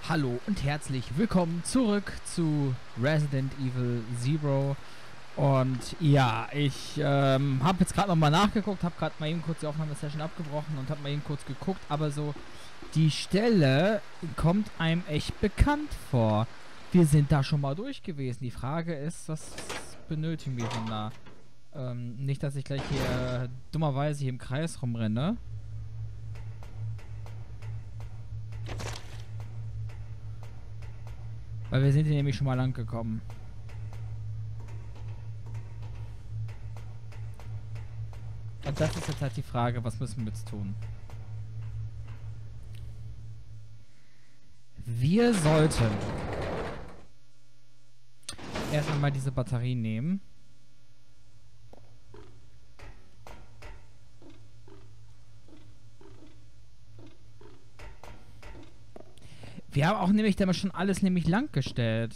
Hallo und herzlich willkommen zurück zu Resident Evil Zero. Und ja, ich habe jetzt gerade nochmal nachgeguckt, habe gerade mal eben kurz die Aufnahmesession abgebrochen und habe mal eben kurz geguckt, aber so, die Stelle kommt einem echt bekannt vor. Wir sind da schon mal durch gewesen. Die Frage ist, was benötigen wir von da? Nicht, dass ich gleich hier dummerweise hier im Kreis rumrenne. Weil wir sind hier nämlich schon mal lang gekommen. Und das ist jetzt halt die Frage, was müssen wir jetzt tun? Wir sollten erst einmal diese Batterie nehmen. Wir haben auch nämlich damals schon alles nämlich lang gestellt.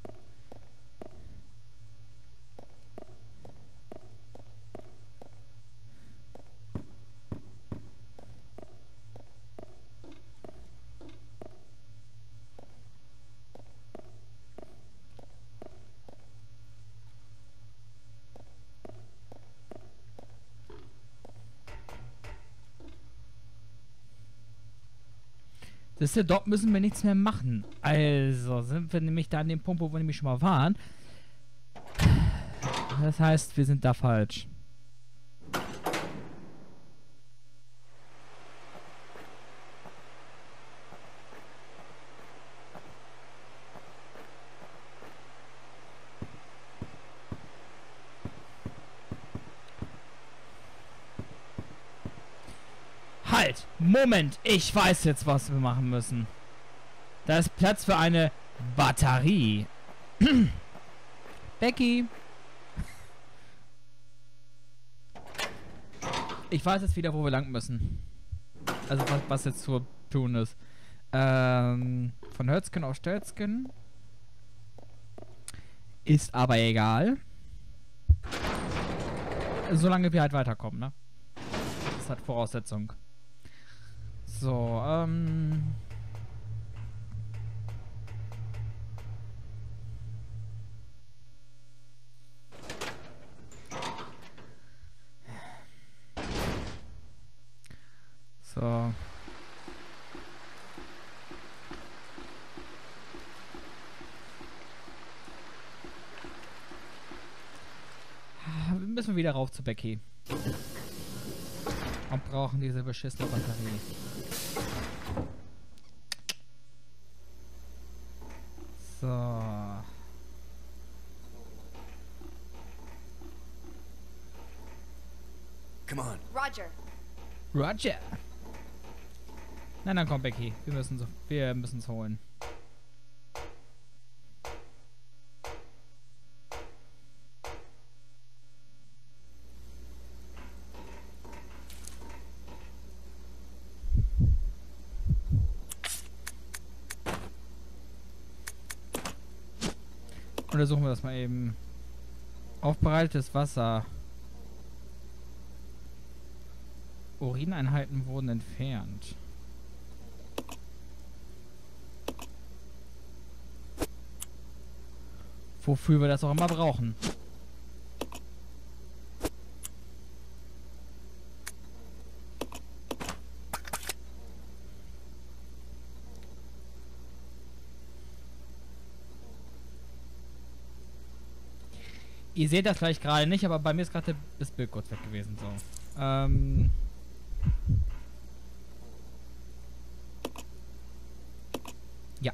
Das ist, dort müssen wir nichts mehr machen. Also sind wir nämlich da an dem Punkt, wo wir nämlich schon mal waren. Das heißt, wir sind da falsch. Halt! Moment! Ich weiß jetzt, was wir machen müssen. Da ist Platz für eine Batterie. Becky! Ich weiß jetzt wieder, wo wir lang müssen. Also, was jetzt zu tun ist. Von Hölzgen auf Stelzgen. Ist aber egal. Solange wir halt weiterkommen, ne? Das hat Voraussetzung. So, So. Wir müssen wieder rauf zu Becky. Und brauchen diese beschissene Batterie. So. Come on. Roger. Roger. Nein, dann komm, Becky. Wir müssen es holen. Untersuchen wir das mal eben. Aufbereitetes Wasser. Urineinheiten wurden entfernt. Wofür wir das auch immer brauchen. Ihr seht das vielleicht gerade nicht, aber bei mir ist gerade das Bild kurz weg gewesen. So. Ja.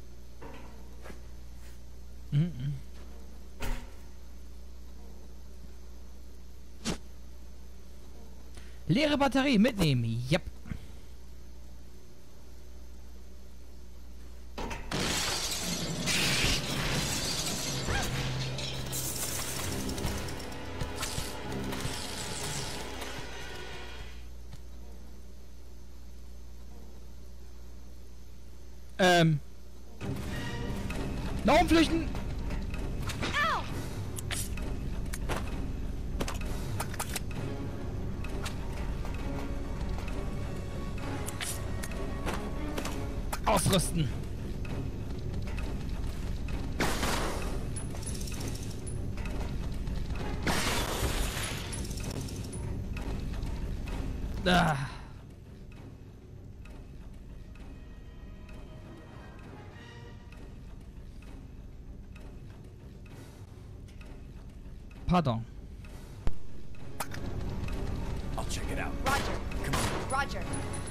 Leere Batterie mitnehmen. Yep. Nach oben flüchten! Ausrüsten! Ah. Pardon. I'll check it out. Roger. Come on. Roger.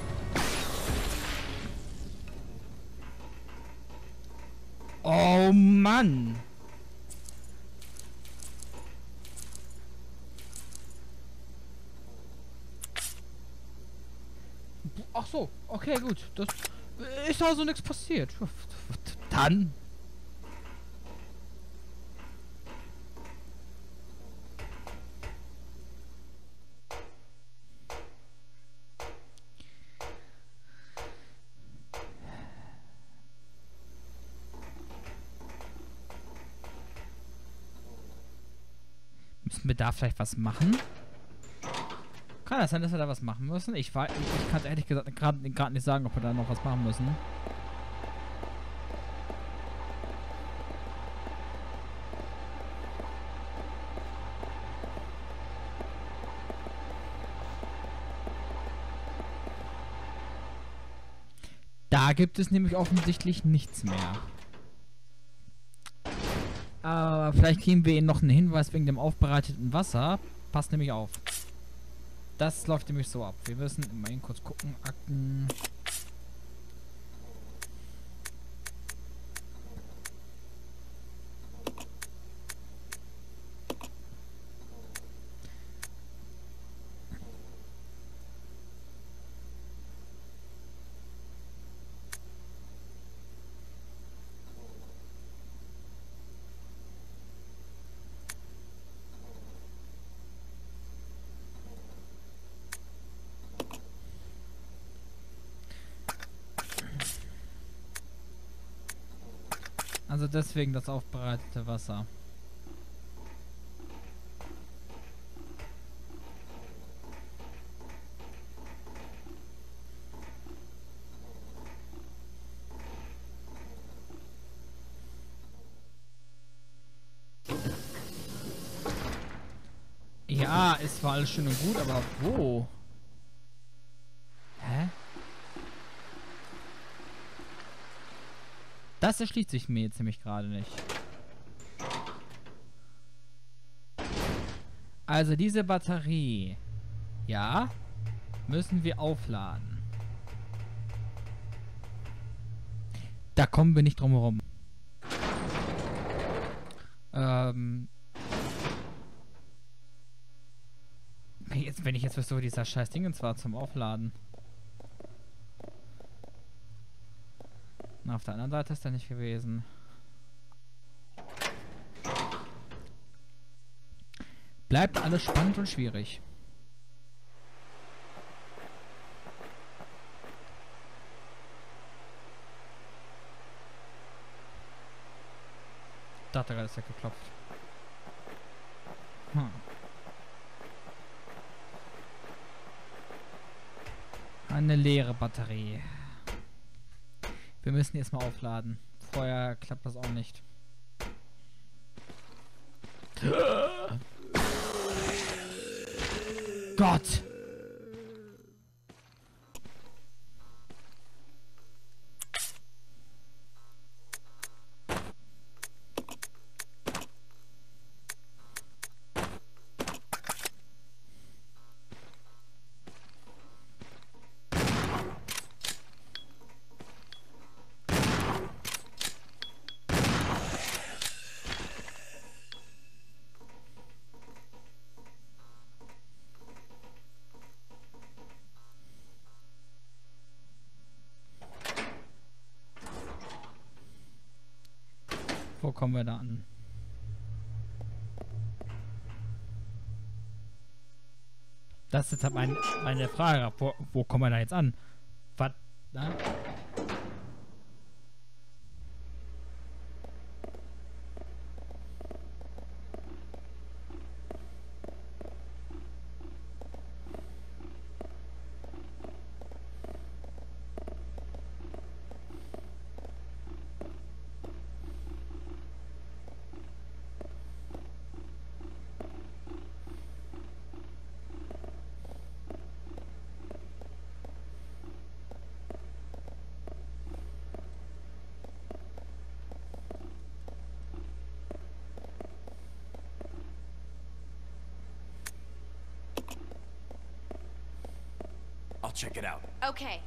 Oh Mann. Ach so, okay, gut. Das ist also nichts passiert. Dann. Müssen wir da vielleicht was machen? Kann das sein, dass wir da was machen müssen? Ich kann ehrlich gesagt gerade nicht sagen, ob wir da noch was machen müssen. Da gibt es nämlich offensichtlich nichts mehr. Aber vielleicht kriegen wir Ihnen noch einen Hinweis wegen dem aufbereiteten Wasser. Passt nämlich auf. Das läuft nämlich so ab. Wir müssen mal eben kurz gucken. Akten. Also deswegen das aufbereitete Wasser. Ja, es war alles schön und gut, aber wo? Hä? Das erschließt sich mir jetzt nämlich gerade nicht. Also diese Batterie, ja, müssen wir aufladen. Da kommen wir nicht drum herum. Wenn ich jetzt wüsste, wo dieser scheiß Dingens war zum Aufladen. Na, auf der anderen Seite ist er nicht gewesen. Bleibt alles spannend und schwierig. Da hat er gerade geklopft. Eine leere Batterie. Wir müssen jetzt mal aufladen. Vorher klappt das auch nicht. Gott! Wo kommen wir da an? Das ist jetzt halt meine Frage. Wo kommen wir da jetzt an? Was? Na? I'll check it out. Okay.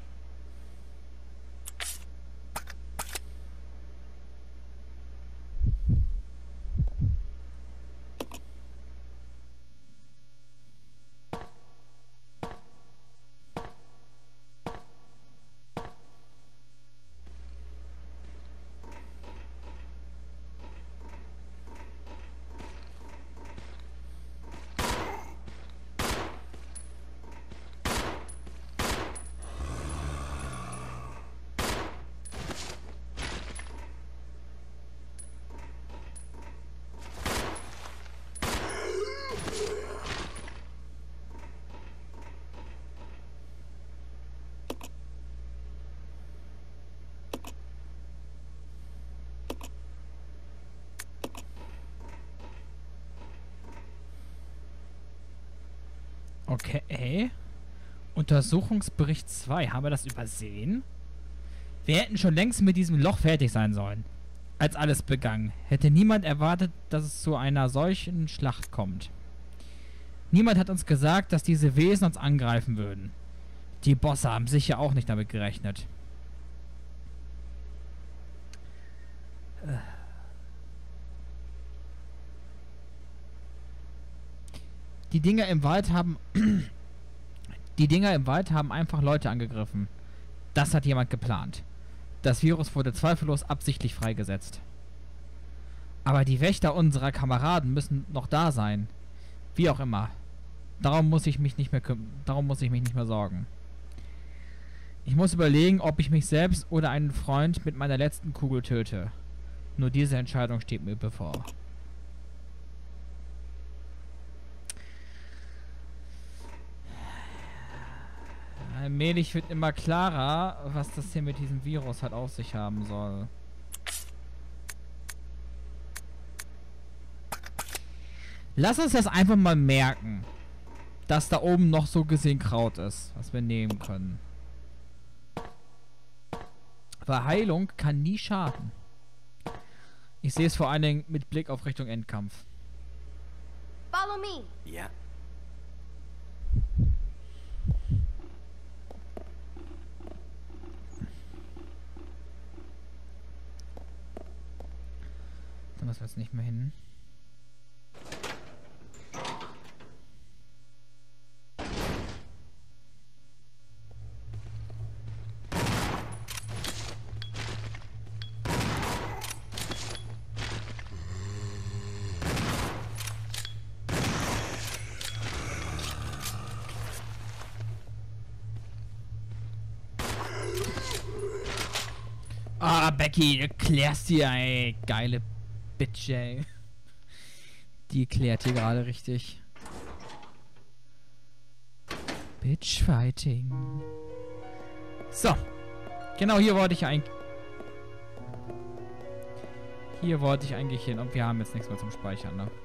Okay. Untersuchungsbericht 2. Haben wir das übersehen? Wir hätten schon längst mit diesem Loch fertig sein sollen. Als alles begann, hätte niemand erwartet, dass es zu einer solchen Schlacht kommt. Niemand hat uns gesagt, dass diese Wesen uns angreifen würden. Die Bosse haben sicher auch nicht damit gerechnet. Die Dinger im Wald haben... Die Dinger im Wald haben einfach Leute angegriffen. Das hat jemand geplant. Das Virus wurde zweifellos absichtlich freigesetzt. Aber die Wächter unserer Kameraden müssen noch da sein. Wie auch immer. Darum muss ich mich nicht mehr sorgen. Ich muss überlegen, ob ich mich selbst oder einen Freund mit meiner letzten Kugel töte. Nur diese Entscheidung steht mir bevor. Allmählich wird immer klarer, was das hier mit diesem Virus halt auf sich haben soll. Lass uns das einfach mal merken, dass da oben noch so gesehen Kraut ist, was wir nehmen können. Weil Heilung kann nie schaden. Ich sehe es vor allen Dingen mit Blick auf Richtung Endkampf. Follow me. Yeah. Da müssen wir jetzt nicht mehr hin. Ah, Becky, du klärst hier, ey. Geile Bitch, ey. Die klärt hier gerade richtig. Bitchfighting. So. Genau, hier wollte ich eigentlich... Hier wollte ich eigentlich hin. Und wir haben jetzt nichts mehr zum Speichern, ne?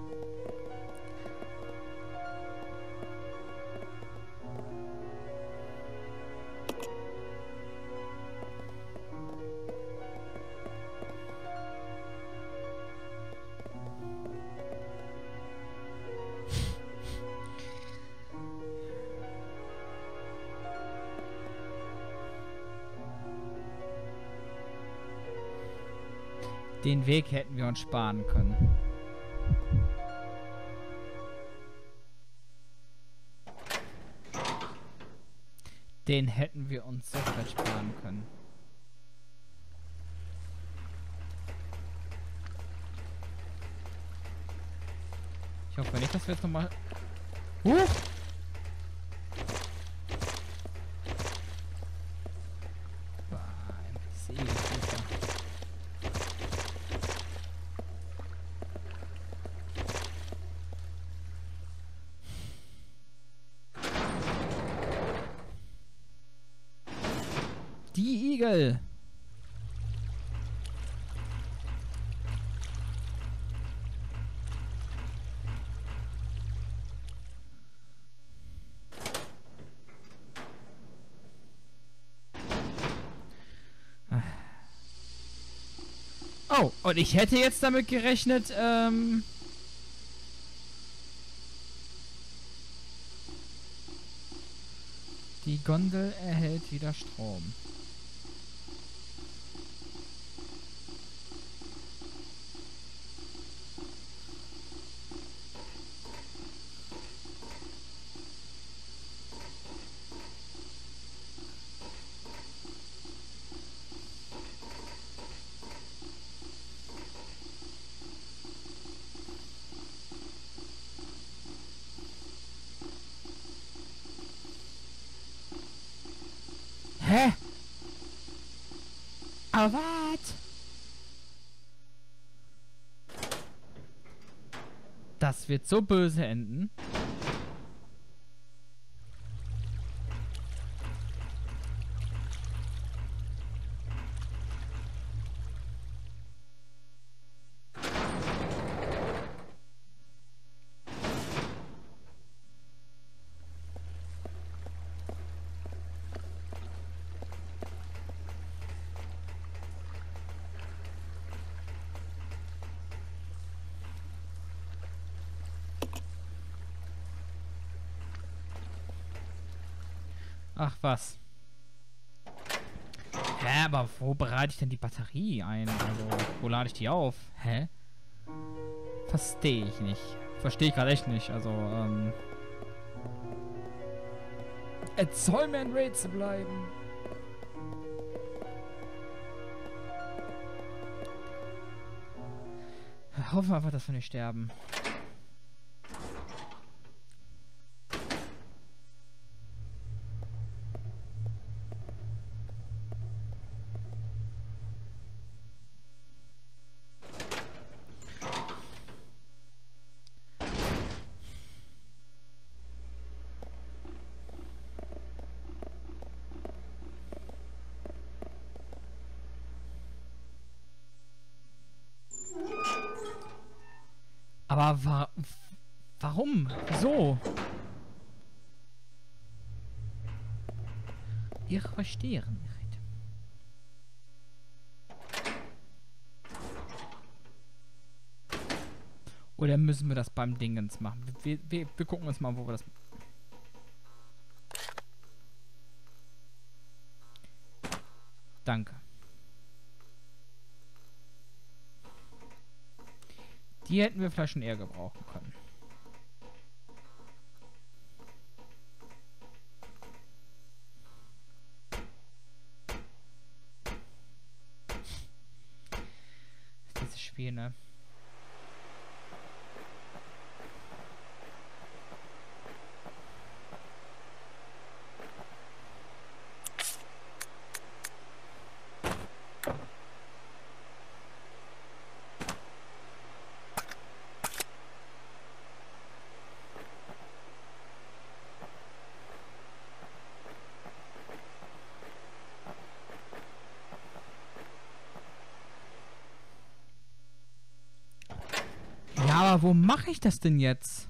Den Weg hätten wir uns sparen können. Den hätten wir uns sofort sparen können. Ich hoffe nicht, dass wir jetzt nochmal... Die Igel. Oh, und ich hätte jetzt damit gerechnet, die Gondel erhält wieder Strom. Hä? Aber was? Das wird so böse enden. Ach was. Hä, aber wo bereite ich denn die Batterie ein? Also, wo lade ich die auf? Hä? Verstehe ich nicht. Verstehe ich gerade echt nicht. Also, es soll mir ein Rätsel bleiben. Hoffen wir einfach, dass wir nicht sterben. Aber warum? Wieso? Ich verstehe nicht. Oder müssen wir das beim Dingens machen? Wir gucken uns mal, wo wir das... Danke. Die hätten wir vielleicht schon eher gebrauchen können. Dieses Spiel, ne? Ja, aber wo mache ich das denn jetzt?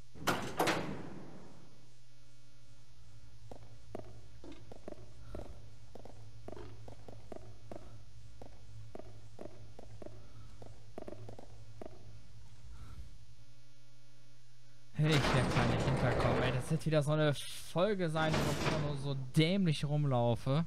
Hey, ich werde gar nicht hinterkommen, ey. Das wird wieder so eine Folge sein, wo ich immer nur so dämlich rumlaufe.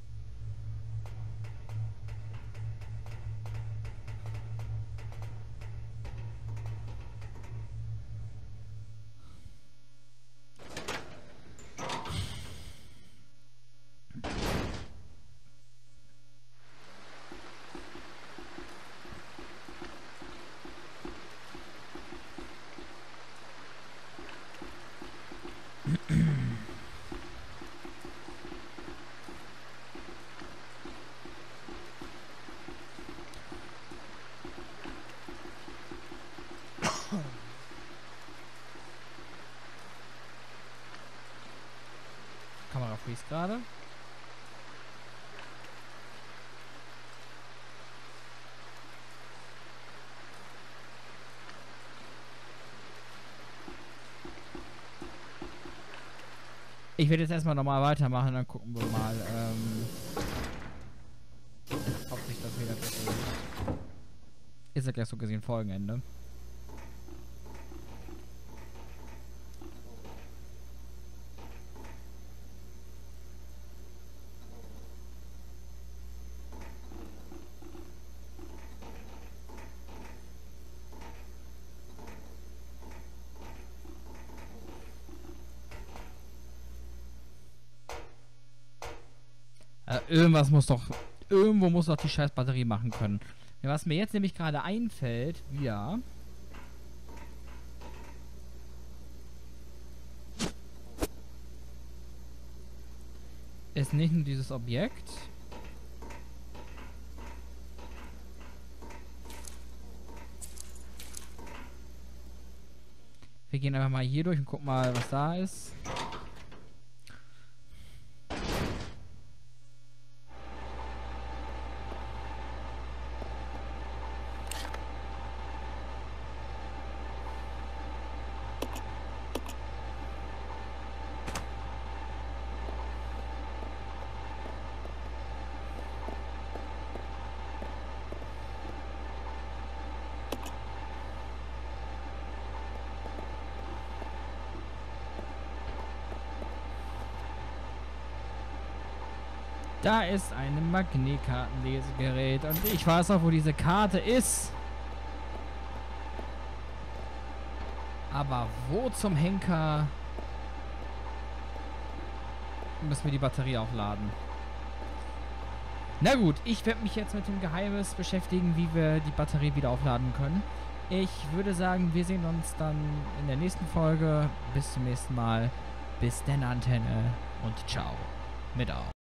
Kamera freeze gerade. Ich werde jetzt erstmal normal weitermachen, dann gucken wir mal, ob sich das wieder dreht. Ist ja gleich so gesehen Folgenende. Irgendwas muss doch... Irgendwo muss doch die scheiß Batterie machen können. Ja, was mir jetzt nämlich gerade einfällt, wieder... ist nicht nur dieses Objekt. Wir gehen einfach mal hier durch und gucken mal, was da ist. Da ist ein Magnetkartenlesegerät und ich weiß auch, wo diese Karte ist. Aber wo zum Henker müssen wir die Batterie aufladen? Na gut, ich werde mich jetzt mit dem Geheimnis beschäftigen, wie wir die Batterie wieder aufladen können. Ich würde sagen, wir sehen uns dann in der nächsten Folge. Bis zum nächsten Mal. Bis denn, Antenne und ciao. Mit auf.